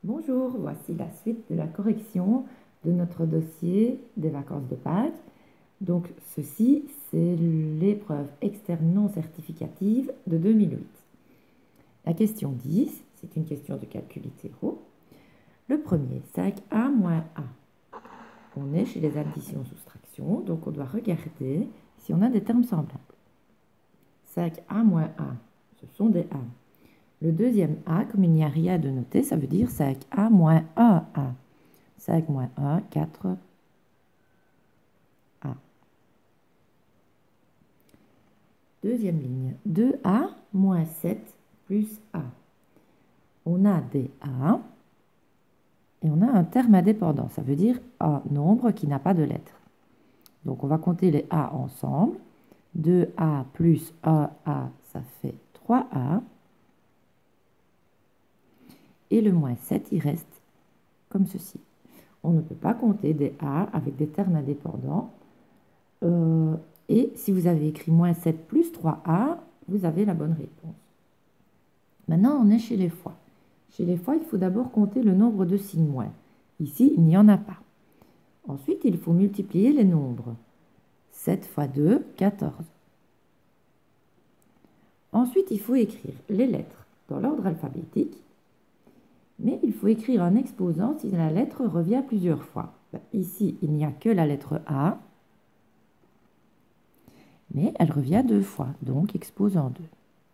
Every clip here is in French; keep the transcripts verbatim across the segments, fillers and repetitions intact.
Bonjour, voici la suite de la correction de notre dossier des vacances de Pâques. Donc ceci, c'est l'épreuve externe non certificative de deux mille huit. La question dix, c'est une question de calcul littéraux. Le premier, cinq a moins a. On est chez les additions-soustractions, donc on doit regarder si on a des termes semblables. cinq a moins a, ce sont des a. Le deuxième a, comme il n'y a rien de noté, ça veut dire cinq a moins un a. cinq moins un, quatre a. Deuxième ligne, deux a moins sept plus a. On a des a et on a un terme indépendant. Ça veut dire un nombre qui n'a pas de lettres. Donc on va compter les a ensemble. deux a plus un a, ça fait trois a. Et le moins sept, il reste comme ceci. On ne peut pas compter des a avec des termes indépendants. Euh, et si vous avez écrit moins sept plus trois a, vous avez la bonne réponse. Maintenant, on est chez les fois. Chez les fois, il faut d'abord compter le nombre de signes moins. Ici, il n'y en a pas. Ensuite, il faut multiplier les nombres. sept fois deux, quatorze. Ensuite, il faut écrire les lettres dans l'ordre alphabétique. Mais il faut écrire un exposant si la lettre revient plusieurs fois. Ici, il n'y a que la lettre A, mais elle revient deux fois, donc exposant deux.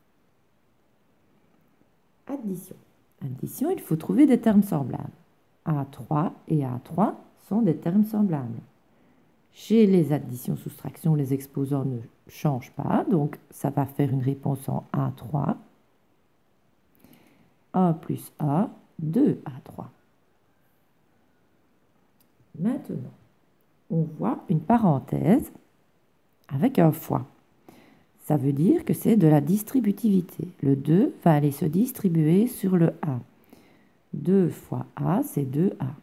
Addition. Addition, il faut trouver des termes semblables. a trois et a trois sont des termes semblables. Chez les additions-soustractions, les exposants ne changent pas, donc ça va faire une réponse en a trois. un plus a, deux a trois. Maintenant, on voit une parenthèse avec un fois. Ça veut dire que c'est de la distributivité. Le deux va aller se distribuer sur le a. deux fois a, c'est deux a.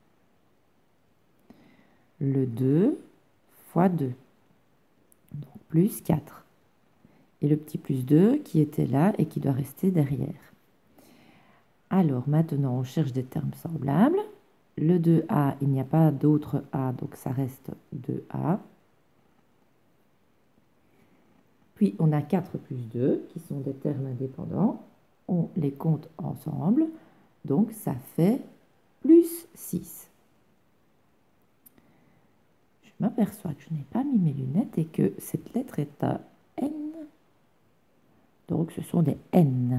Le deux fois deux, donc plus quatre. Et le petit plus deux qui était là et qui doit rester derrière. Alors maintenant, on cherche des termes semblables. Le deux a, il n'y a pas d'autre a, donc ça reste deux a. Puis on a quatre plus deux, qui sont des termes indépendants. On les compte ensemble, donc ça fait plus six. Je m'aperçois que je n'ai pas mis mes lunettes et que cette lettre est un N. Donc ce sont des N.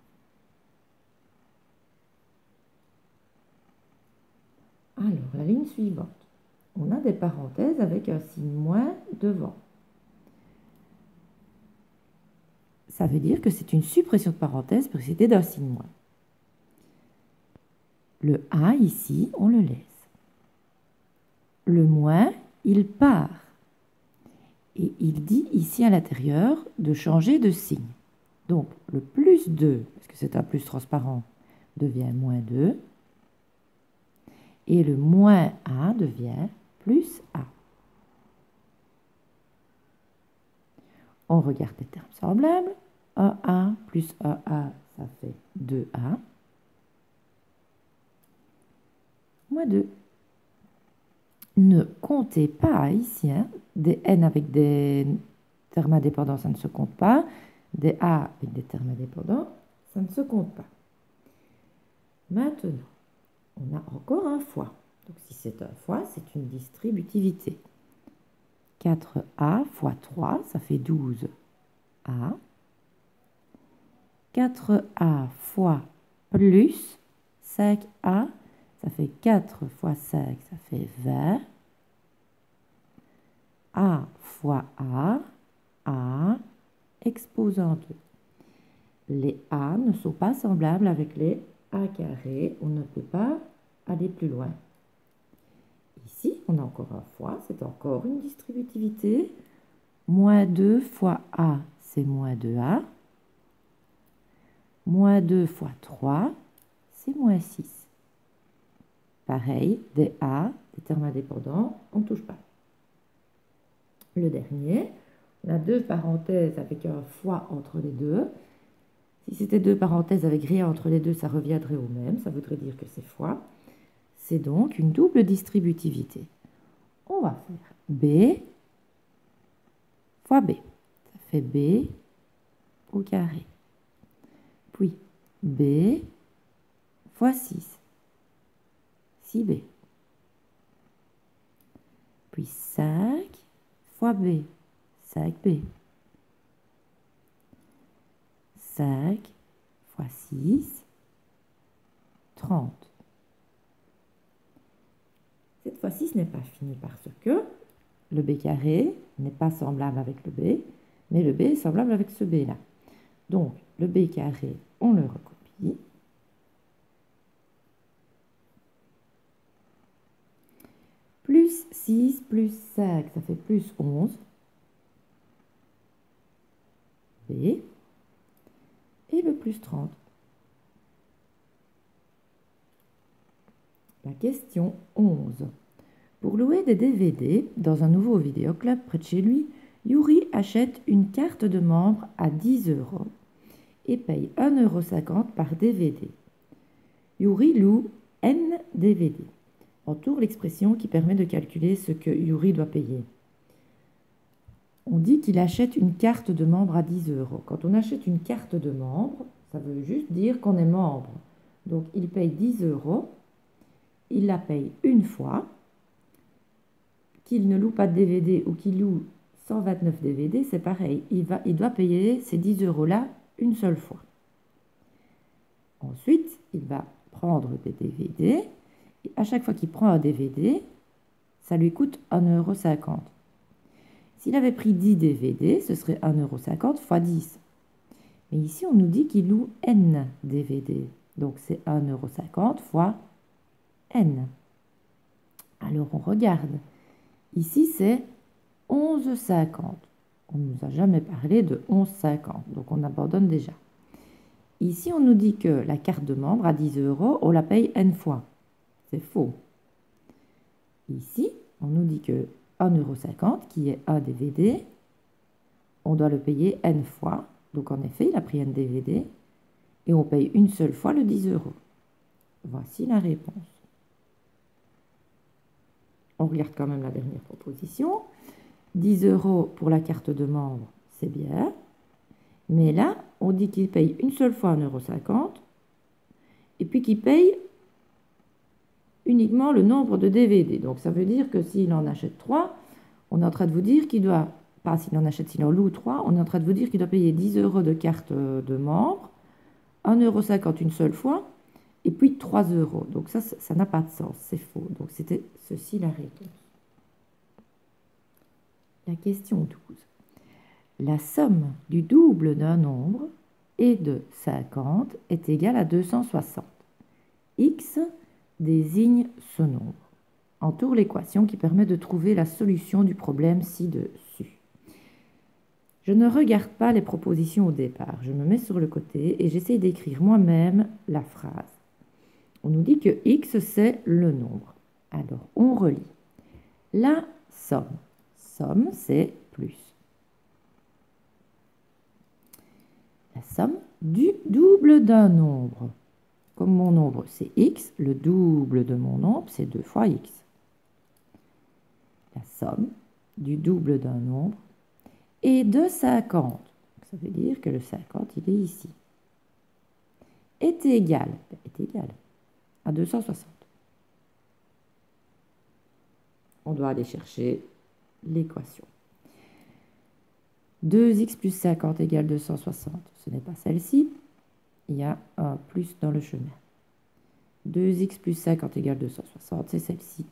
Alors, la ligne suivante. On a des parenthèses avec un signe moins devant. Ça veut dire que c'est une suppression de parenthèse précédée d'un signe moins. Le A ici, on le laisse. Le moins, il part. Et il dit ici à l'intérieur de changer de signe. Donc le plus deux, parce que c'est un plus transparent, devient moins deux. Et le moins A devient plus A. On regarde les termes semblables. un a plus un a, ça fait deux a. Moins deux. Ne comptez pas ici, hein, des n avec des termes indépendants, ça ne se compte pas. Des a avec des termes indépendants, ça ne se compte pas. Maintenant, on a encore un fois. Donc si c'est un fois, c'est une distributivité. quatre a fois trois, ça fait douze a. quatre a fois plus cinq a, ça fait quatre fois cinq, ça fait vingt. A fois A, A, exposant deux. Les A ne sont pas semblables avec les A carrés. On ne peut pas aller plus loin. Ici, on a encore un fois. C'est encore une distributivité. Moins deux fois A, c'est moins deux a. Moins deux fois trois, c'est moins six. Pareil, des A, des termes indépendants, on ne touche pas. Le dernier, on a deux parenthèses avec un fois entre les deux. Si c'était deux parenthèses avec rien entre les deux, ça reviendrait au même. Ça voudrait dire que c'est fois. C'est donc une double distributivité. On va faire B fois B. Ça fait B au carré. Puis B fois six. six B. Puis cinq fois B. cinq B. cinq fois six, trente. Cette fois-ci, ce n'est pas fini parce que le B carré n'est pas semblable avec le B, mais le B est semblable avec ce B-là. Donc, le B carré, on le recopie. Plus six plus cinq, ça fait plus onze. B. Et le plus trente. La question onze. Pour louer des D V D dans un nouveau vidéoclub près de chez lui, Yuri achète une carte de membre à dix euros et paye un euro cinquante par D V D. Yuri loue N D V D. Entoure l'expression qui permet de calculer ce que Yuri doit payer. On dit qu'il achète une carte de membre à dix euros. Quand on achète une carte de membre, ça veut juste dire qu'on est membre. Donc, il paye dix euros, il la paye une fois, qu'il ne loue pas de D V D ou qu'il loue cent vingt-neuf D V D, c'est pareil. Il, va, il doit payer ces dix euros-là une seule fois. Ensuite, il va prendre des D V D. Et à chaque fois qu'il prend un D V D, ça lui coûte un euro cinquante. S'il avait pris dix D V D, ce serait un euro cinquante fois dix. Mais ici, on nous dit qu'il loue N D V D. Donc, c'est un euro cinquante fois N. Alors, on regarde. Ici, c'est onze cinquante. On ne nous a jamais parlé de onze cinquante, donc on abandonne déjà. Ici, on nous dit que la carte de membre à dix euros, on la paye N fois. C'est faux. Ici, on nous dit que un euro cinquante, qui est un D V D, on doit le payer N fois. Donc, en effet, il a pris un D V D et on paye une seule fois le dix euros. Voici la réponse. On regarde quand même la dernière proposition. dix euros pour la carte de membre, c'est bien. Mais là, on dit qu'il paye une seule fois un euro cinquante et puis qu'il paye uniquement le nombre de D V D. Donc, ça veut dire que s'il en achète trois, on est en train de vous dire qu'il doit, pas s'il en achète, s'il en loue trois, on est en train de vous dire qu'il doit payer dix euros de carte de membre, un euro cinquante une seule fois, et puis trois euros. Donc, ça, ça n'a pas de sens, c'est faux. Donc, c'était ceci la réponse. La question douze. La somme du double d'un nombre et de cinquante est égale à deux cent soixante. X désigne ce nombre. Entoure l'équation qui permet de trouver la solution du problème ci-dessus. Je ne regarde pas les propositions au départ. Je me mets sur le côté et j'essaie d'écrire moi-même la phrase. On nous dit que X, c'est le nombre. Alors, on relit. La somme. Somme, c'est plus. La somme du double d'un nombre. Comme mon nombre, c'est X, le double de mon nombre, c'est deux fois X. La somme du double d'un nombre et de cinquante. Ça veut dire que le cinquante, il est ici. Est égal, est égal à deux cent soixante. On doit aller chercher l'équation. deux x plus cinquante égale deux cent soixante. Ce n'est pas celle-ci. Il y a un plus dans le chemin. deux x plus cinquante égale deux cent soixante, c'est celle-ci.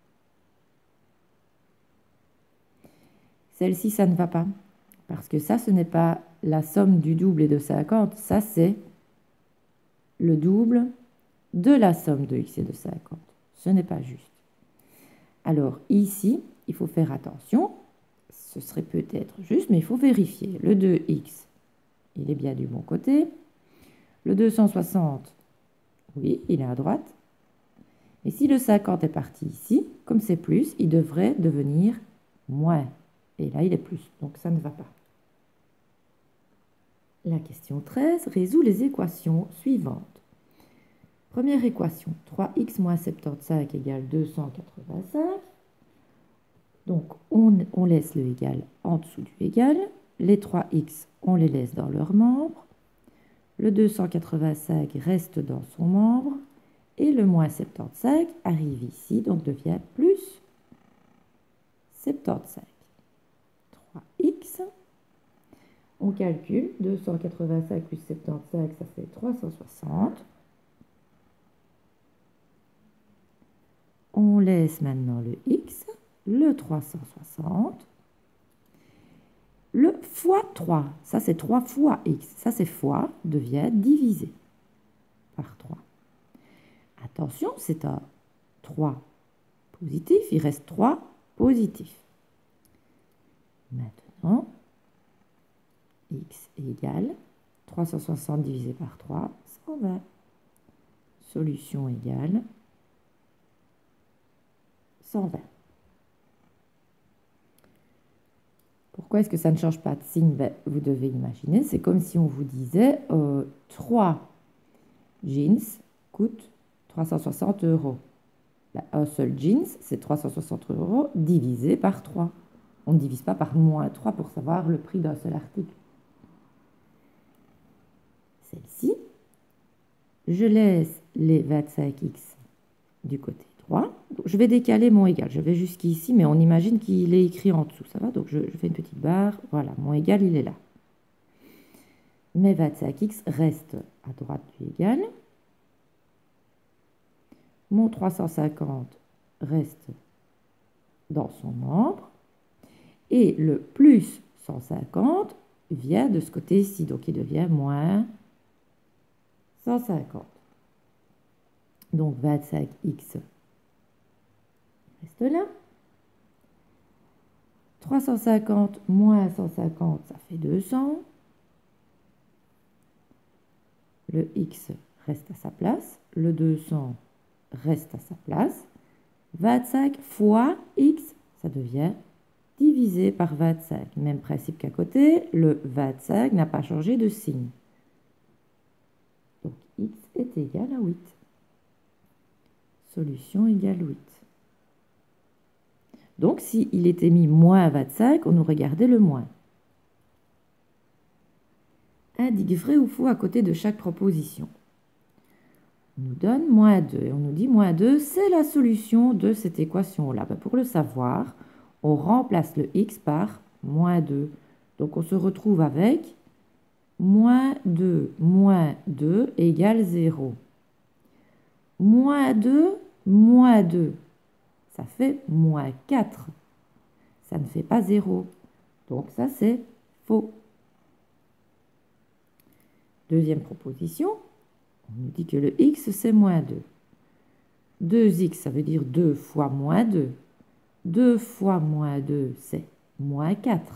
Celle-ci, ça ne va pas. Parce que ça, ce n'est pas la somme du double et de cinquante. Ça, c'est le double de la somme de x et de cinquante. Ce n'est pas juste. Alors, ici, il faut faire attention. Ce serait peut-être juste, mais il faut vérifier. Le deux x, il est bien du bon côté. Le deux cent soixante, oui, il est à droite. Et si le cinquante est parti ici, comme c'est plus, il devrait devenir moins. Et là, il est plus. Donc, ça ne va pas. La question treize résout les équations suivantes. Première équation, trois x moins soixante-quinze égale deux cent quatre-vingt-cinq. Donc, on, on laisse le égal en dessous du égal. Les trois x, on les laisse dans leurs membres. Le deux cent quatre-vingt-cinq reste dans son membre. Et le moins soixante-quinze arrive ici, donc devient plus soixante-quinze. trois x. On calcule. deux cent quatre-vingt-cinq plus soixante-quinze, ça fait trois cent soixante. On laisse maintenant le x, le trois cent soixante. Le fois trois, ça c'est trois fois x, ça c'est fois, devient divisé par trois. Attention, c'est un trois positif, il reste trois positif. Maintenant, x égale trois cent soixante divisé par trois, cent vingt. Solution égale cent vingt. Pourquoi est-ce que ça ne change pas de signe? Ben, vous devez imaginer, c'est comme si on vous disait euh, trois jeans coûtent trois cent soixante euros. Ben, un seul jeans, c'est trois cent soixante euros divisé par trois. On ne divise pas par moins trois pour savoir le prix d'un seul article. Celle-ci, je laisse les vingt-cinq x du côté droit. Donc, je vais décaler mon égal. Je vais jusqu'ici, mais on imagine qu'il est écrit en dessous. Ça va? Donc, je, je fais une petite barre. Voilà, mon égal, il est là. Mes vingt-cinq x restent à droite du égal. Mon trois cent cinquante reste dans son membre. Et le plus cent cinquante vient de ce côté-ci. Donc, il devient moins cent cinquante. Donc, vingt-cinq x reste là. trois cent cinquante moins cent cinquante, ça fait deux cents. Le x reste à sa place. Le deux cents reste à sa place. vingt-cinq fois x, ça devient divisé par vingt-cinq. Même principe qu'à côté, le vingt-cinq n'a pas changé de signe. Donc, x est égal à huit. Solution égale huit. Donc, s'il était mis moins vingt-cinq, on aurait gardé le moins. Indique vrai ou faux à côté de chaque proposition. On nous donne moins deux. Et on nous dit moins deux, c'est la solution de cette équation-là. Ben, pour le savoir, on remplace le x par moins deux. Donc, on se retrouve avec moins deux moins deux égale zéro. Moins deux moins deux. Ça fait moins quatre. Ça ne fait pas zéro. Donc ça, c'est faux. Deuxième proposition, on nous dit que le x, c'est moins deux. deux x, ça veut dire deux fois moins deux. deux fois moins deux, c'est moins quatre.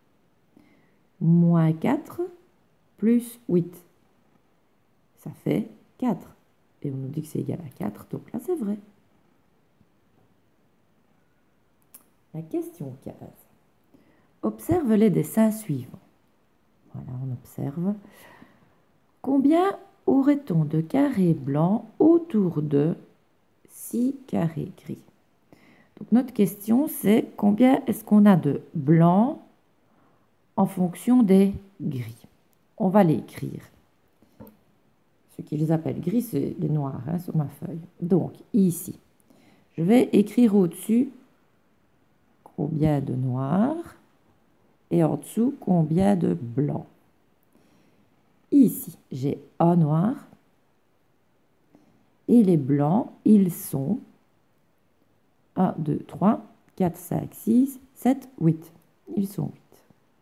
Moins quatre plus huit. Ça fait quatre. Et on nous dit que c'est égal à quatre, donc là, c'est vrai. La question quinze. Observe les dessins suivants. Voilà, on observe. Combien aurait-on de carrés blancs autour de six carrés gris? Donc notre question, c'est combien est-ce qu'on a de blancs en fonction des gris? On va l'écrire. Ce qu'ils appellent gris, c'est les noirs hein, sur ma feuille. Donc ici, je vais écrire au-dessus combien de noirs et en dessous combien de blancs. Ici, j'ai un noir et les blancs, ils sont un, deux, trois, quatre, cinq, six, sept, huit. Ils sont huit.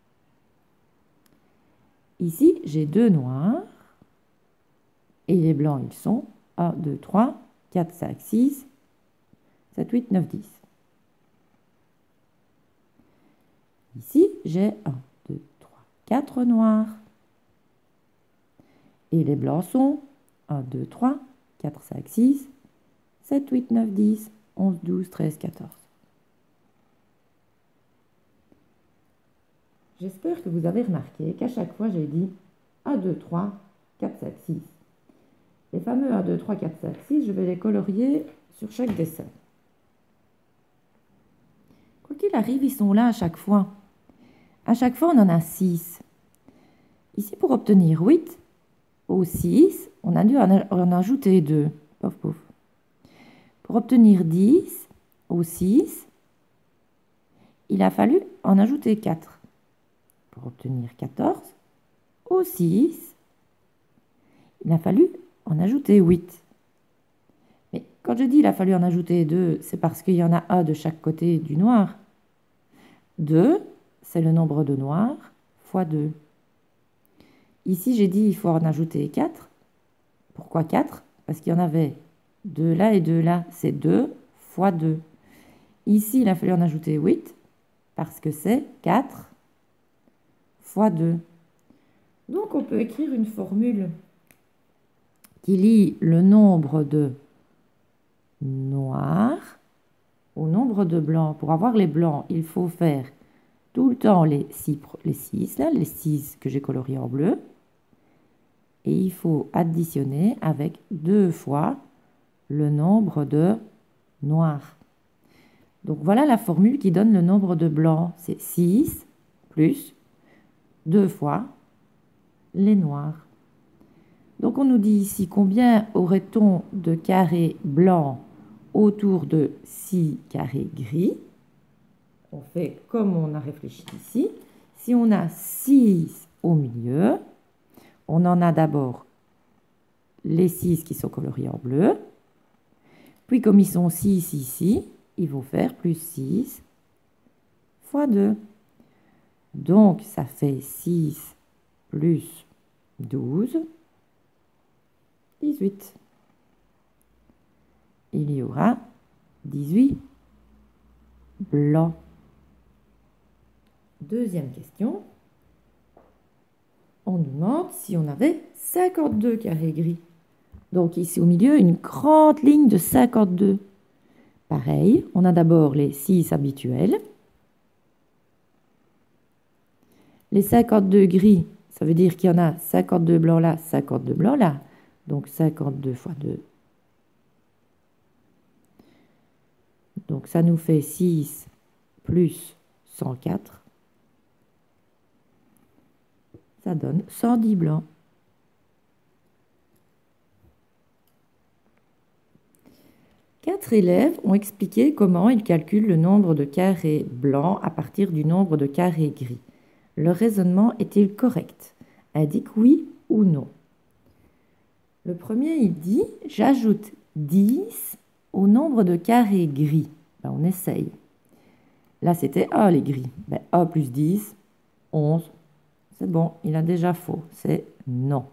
Ici, j'ai deux noirs et les blancs, ils sont un, deux, trois, quatre, cinq, six, sept, huit, neuf, dix. Ici, j'ai un, deux, trois, quatre noirs. Et les blancs sont un, deux, trois, quatre, cinq, six, sept, huit, neuf, dix, onze, douze, treize, quatorze. J'espère que vous avez remarqué qu'à chaque fois, j'ai dit un, deux, trois, quatre, cinq, six. Les fameux un, deux, trois, quatre, cinq, six, je vais les colorier sur chaque dessin. Quoi qu'il arrive, ils sont là à chaque fois. À chaque fois, on en a six. Ici, pour obtenir huit, au six, on a dû en ajouter deux. Pouf, pouf. Pour obtenir dix, au six, il a fallu en ajouter quatre. Pour obtenir quatorze, au six, il a fallu en ajouter huit. Mais quand je dis il a fallu en ajouter deux, c'est parce qu'il y en a un de chaque côté du noir. deux, c'est le nombre de noirs, fois deux. Ici, j'ai dit il faut en ajouter quatre. Pourquoi quatre? Parce qu'il y en avait deux là et deux là. C'est deux fois deux. Ici, il a fallu en ajouter huit, parce que c'est quatre fois deux. Donc, on peut écrire une formule qui lie le nombre de noirs au nombre de blancs. Pour avoir les blancs, il faut faire tout le temps les six, les six, là, les six que j'ai coloriés en bleu. Et il faut additionner avec deux fois le nombre de noirs. Donc voilà la formule qui donne le nombre de blancs. C'est six plus deux fois les noirs. Donc on nous dit ici combien aurait-on de carrés blancs autour de six carrés gris. On fait comme on a réfléchi ici. Si on a six au milieu, on en a d'abord les six qui sont coloriés en bleu. Puis comme ils sont six ici, il faut faire plus six fois deux. Donc ça fait six plus douze, dix-huit. Il y aura dix-huit blancs. Deuxième question. On nous demande si on avait cinquante-deux carrés gris. Donc ici au milieu, une grande ligne de cinquante-deux. Pareil, on a d'abord les six habituels. Les cinquante-deux gris, ça veut dire qu'il y en a cinquante-deux blancs là, cinquante-deux blancs là. Donc cinquante-deux fois deux. Donc ça nous fait six plus cent quatre. Ça donne cent dix blancs. Quatre élèves ont expliqué comment ils calculent le nombre de carrés blancs à partir du nombre de carrés gris. Leur raisonnement est-il correct? Indique oui ou non. Le premier, il dit « J'ajoute dix au nombre de carrés gris. » Ben, on essaye. Là, c'était un les gris. Ben, un plus dix, onze. C'est bon, il a déjà faux. C'est non.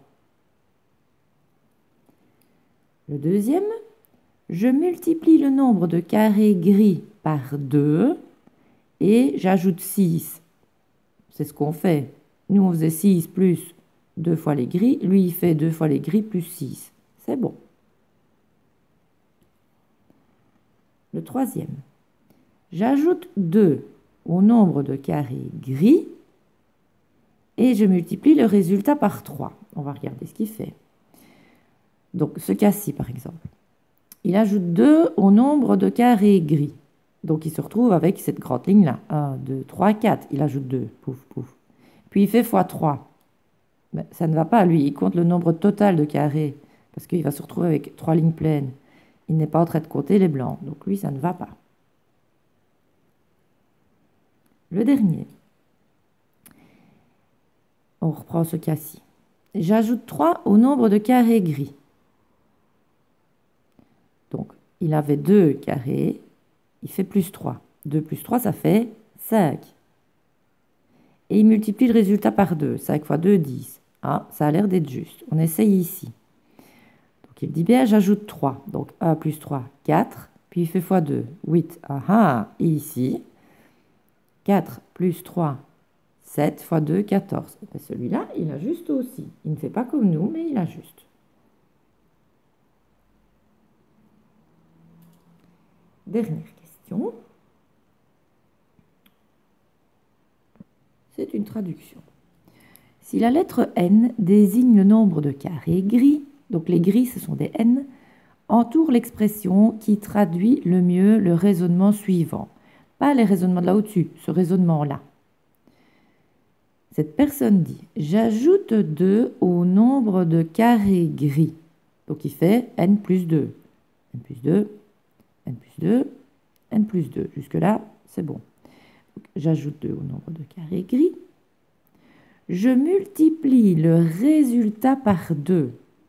Le deuxième, je multiplie le nombre de carrés gris par deux et j'ajoute six. C'est ce qu'on fait. Nous, on faisait six plus deux fois les gris. Lui, il fait deux fois les gris plus six. C'est bon. Le troisième, j'ajoute deux au nombre de carrés gris et je multiplie le résultat par trois. On va regarder ce qu'il fait. Donc, ce cas-ci, par exemple. Il ajoute deux au nombre de carrés gris. Donc, il se retrouve avec cette grande ligne-là. un, deux, trois, quatre. Il ajoute deux. Pouf, pouf. Puis, il fait fois trois. Mais ça ne va pas, lui. Il compte le nombre total de carrés. Parce qu'il va se retrouver avec trois lignes pleines. Il n'est pas en train de compter les blancs. Donc, lui, ça ne va pas. Le dernier. On reprend ce cas-ci. J'ajoute trois au nombre de carrés gris. Donc, il avait deux carrés, il fait plus trois. deux plus trois, ça fait cinq. Et il multiplie le résultat par deux. cinq fois deux, dix. Ah, ça a l'air d'être juste. On essaye ici. Donc, il dit bien, j'ajoute trois. Donc, un plus trois, quatre. Puis, il fait fois deux, huit. Ah ah, et ici, quatre plus trois, sept fois deux, quatorze. Et celui-là, il a juste aussi. Il ne fait pas comme nous, mais il a juste. Dernière question. C'est une traduction. Si la lettre N désigne le nombre de carrés gris, donc les gris ce sont des N, entoure l'expression qui traduit le mieux le raisonnement suivant. Pas les raisonnements de là au-dessus, ce raisonnement-là. Cette personne dit « J'ajoute deux au nombre de carrés gris ». Donc il fait N plus deux. N plus deux, N plus deux, N plus deux. Jusque-là, c'est bon. J'ajoute deux au nombre de carrés gris. Je multiplie le résultat par deux.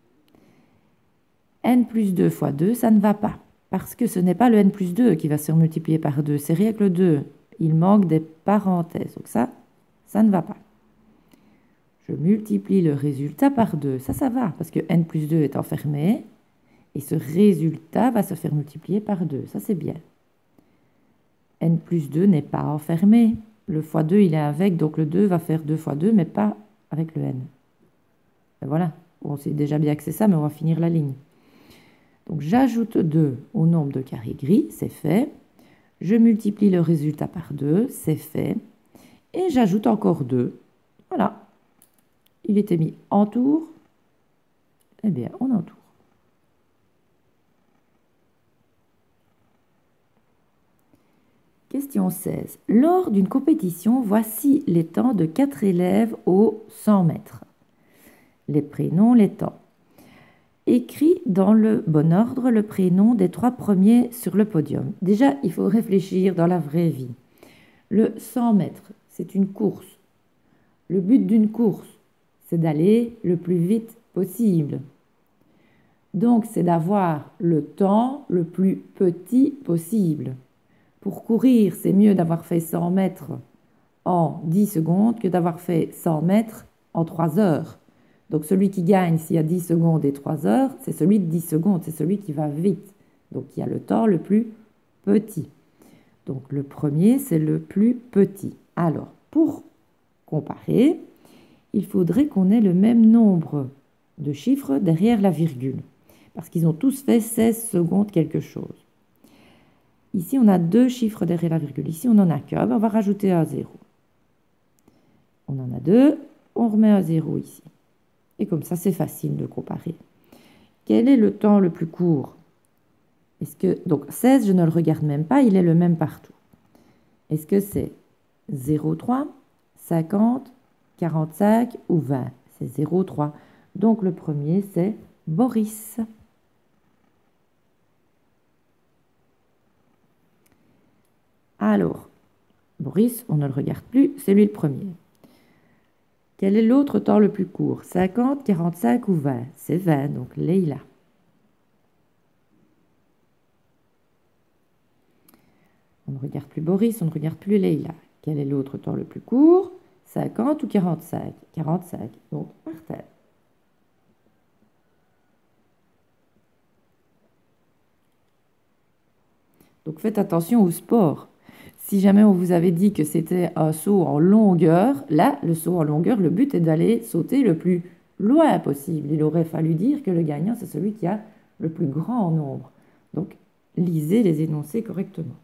N plus deux fois deux, ça ne va pas. Parce que ce n'est pas le N plus deux qui va se multiplier par deux. C'est rien que le deux. Il manque des parenthèses. Donc ça, ça ne va pas. Je multiplie le résultat par deux. Ça, ça va. Parce que N plus deux est enfermé. Et ce résultat va se faire multiplier par deux. Ça, c'est bien. N plus deux n'est pas enfermé. Le fois deux, il est avec, donc le deux va faire deux fois deux, mais pas avec le N. Et voilà, on sait déjà bien que c'est ça, mais on va finir la ligne. Donc j'ajoute deux au nombre de carrés gris, c'est fait. Je multiplie le résultat par deux, c'est fait. Et j'ajoute encore deux. Voilà. Il était mis en tour. Eh bien, on entoure. Question seize. Lors d'une compétition, voici les temps de quatre élèves aux cent mètres. Les prénoms, les temps. Écris dans le bon ordre le prénom des trois premiers sur le podium. Déjà, il faut réfléchir dans la vraie vie. Le cent mètres, c'est une course. Le but d'une course, c'est d'aller le plus vite possible. Donc, c'est d'avoir le temps le plus petit possible. Pour courir, c'est mieux d'avoir fait cent mètres en dix secondes que d'avoir fait cent mètres en trois heures. Donc celui qui gagne s'il y a dix secondes et trois heures, c'est celui de dix secondes, c'est celui qui va vite. Donc il y a le temps le plus petit. Donc le premier, c'est le plus petit. Alors, pour comparer, il faudrait qu'on ait le même nombre de chiffres derrière la virgule. Parce qu'ils ont tous fait seize secondes quelque chose. Ici, on a deux chiffres derrière la virgule. Ici, on n'en a qu'un. On va rajouter un zéro. On en a deux. On remet un zéro ici. Et comme ça, c'est facile de comparer. Quel est le temps le plus court? Est-ce que, donc, seize, je ne le regarde même pas. Il est le même partout. Est-ce que c'est zéro virgule trois, cinquante, quarante-cinq ou vingt? C'est zéro virgule trois. Donc, le premier, c'est Boris. Alors, Boris, on ne le regarde plus, c'est lui le premier. Quel est l'autre temps le plus court? cinquante, quarante-cinq ou vingt? C'est vingt, donc Leïla. On ne regarde plus Boris, on ne regarde plus Leïla. Quel est l'autre temps le plus court? cinquante ou quarante-cinq? quarante-cinq, donc Martin. Donc faites attention au sport. Si jamais on vous avait dit que c'était un saut en longueur, là, le saut en longueur, le but est d'aller sauter le plus loin possible. Il aurait fallu dire que le gagnant, c'est celui qui a le plus grand nombre. Donc, lisez les énoncés correctement.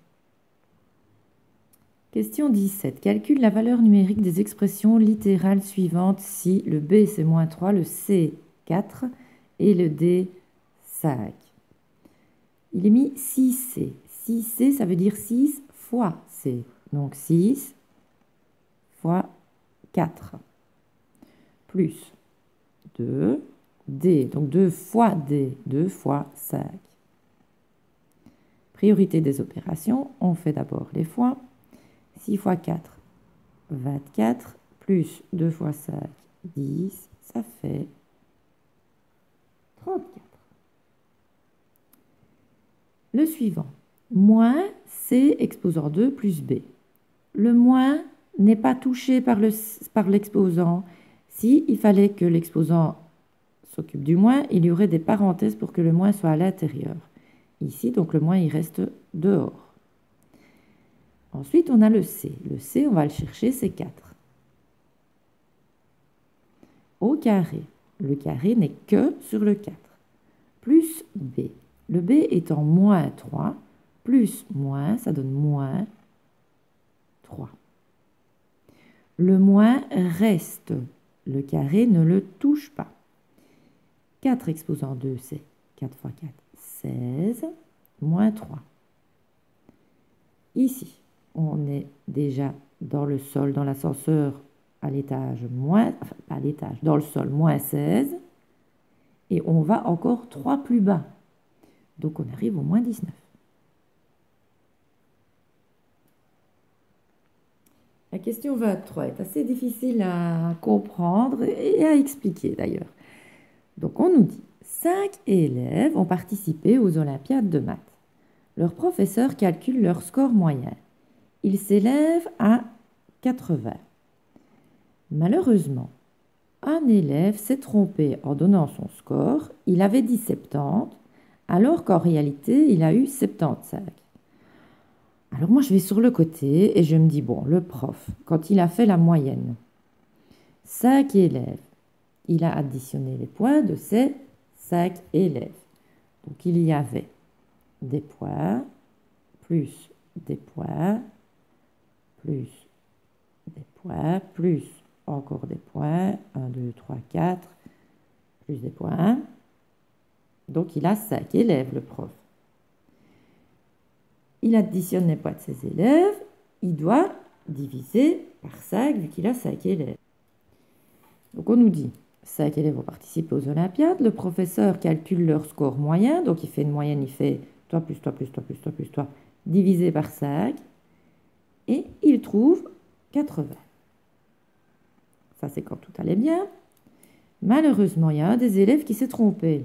Question dix-sept. Calcule la valeur numérique des expressions littérales suivantes si le B c'est moins trois, le C quatre et le D cinq. Il est mis six C. six C, ça veut dire six fois C. Donc six fois quatre. Plus deux, D. Donc deux fois D. deux fois cinq. Priorité des opérations. On fait d'abord les fois. six fois quatre, vingt-quatre. Plus deux fois cinq, dix. Ça fait trente-quatre. Le suivant. Moins C exposant deux plus B. Le moins n'est pas touché par l'exposant. Si il fallait que l'exposant s'occupe du moins, il y aurait des parenthèses pour que le moins soit à l'intérieur. Ici, donc le moins, il reste dehors. Ensuite, on a le C. Le C, on va le chercher, c'est quatre. Au carré. Le carré n'est que sur le quatre. Plus B. Le B étant moins trois. Plus moins, ça donne moins trois. Le moins reste le carré ne le touche pas. quatre exposant deux, c'est quatre fois quatre, seize, moins trois. Ici, on est déjà dans le sol, dans l'ascenseur, à l'étage, moins, enfin, pas à l'étage, dans le sol, moins seize. Et on va encore trois plus bas. Donc, on arrive au moins dix-neuf. La question vingt-trois est assez difficile à comprendre et à expliquer d'ailleurs. Donc, on nous dit, cinq élèves ont participé aux Olympiades de maths. Leur professeur calcule leur score moyen. Il s'élève à quatre-vingts. Malheureusement, un élève s'est trompé en donnant son score. Il avait dit soixante-dix, alors qu'en réalité, il a eu soixante-quinze. Alors moi, je vais sur le côté et je me dis, bon, le prof, quand il a fait la moyenne, cinq élèves, il a additionné les points de ces cinq élèves. Donc, il y avait des points, plus des points, plus des points, plus encore des points, un, deux, trois, quatre, plus des points. Donc, il a cinq élèves, le prof. Il additionne les points de ses élèves, il doit diviser par cinq vu qu'il a cinq élèves. Donc, on nous dit, cinq élèves ont participé aux Olympiades, le professeur calcule leur score moyen, donc il fait une moyenne, il fait toi plus toi plus toi plus toi plus toi, divisé par cinq, et il trouve quatre-vingts. Ça, c'est quand tout allait bien. Malheureusement, il y a un des élèves qui s'est trompé.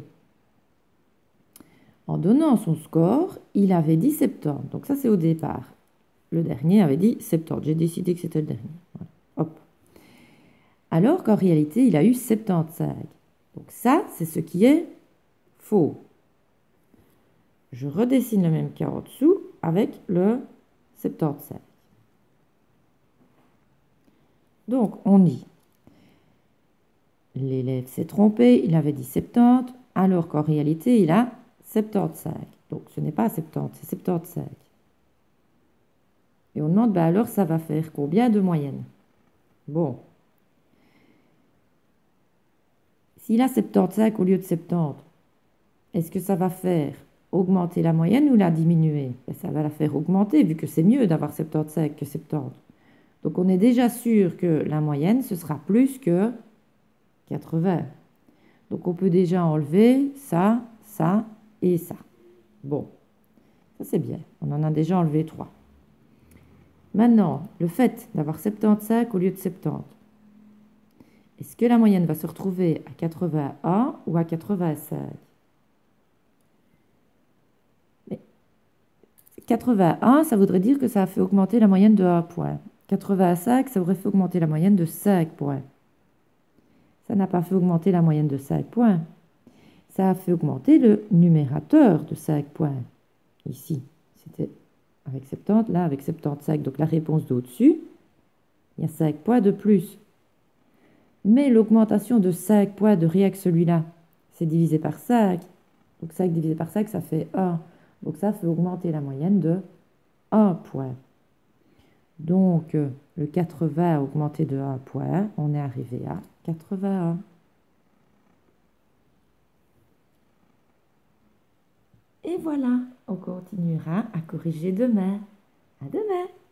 En donnant son score, il avait dit soixante-dix. Donc ça, c'est au départ. Le dernier avait dit soixante-dix. J'ai décidé que c'était le dernier. Voilà. Hop. Alors qu'en réalité, il a eu soixante-quinze. Donc ça, c'est ce qui est faux. Je redessine le même cas en dessous avec le soixante-quinze. Donc, on dit, l'élève s'est trompé, il avait dit soixante-dix, alors qu'en réalité, il a soixante-quinze. Donc, ce n'est pas soixante-dix, c'est soixante-quinze. Et on demande, bah alors, ça va faire combien de moyenne? Bon. S'il a soixante-quinze au lieu de soixante-dix, est-ce que ça va faire augmenter la moyenne ou la diminuer? Ben, ça va la faire augmenter, vu que c'est mieux d'avoir soixante-quinze que soixante-dix. Donc, on est déjà sûr que la moyenne, ce sera plus que quatre-vingts. Donc, on peut déjà enlever ça, ça et ça. Bon, ça c'est bien. On en a déjà enlevé trois. Maintenant, le fait d'avoir soixante-quinze au lieu de soixante-dix, est-ce que la moyenne va se retrouver à quatre-vingt-un ou à quatre-vingt-cinq? Mais quatre-vingt-un, ça voudrait dire que ça a fait augmenter la moyenne de un point. quatre-vingt-cinq, ça aurait fait augmenter la moyenne de cinq points. Ça n'a pas fait augmenter la moyenne de cinq points. Ça a fait augmenter le numérateur de cinq points. Ici, c'était avec soixante-dix, là avec soixante-quinze. Donc la réponse d'au-dessus, il y a cinq points de plus. Mais l'augmentation de cinq points de rien que celui-là, c'est divisé par cinq. Donc cinq divisé par cinq, ça fait un. Donc ça fait augmenter la moyenne de un point. Donc le quatre-vingts a augmenté de un point. On est arrivé à quatre-vingt-un. Et voilà, on continuera à corriger demain. À demain!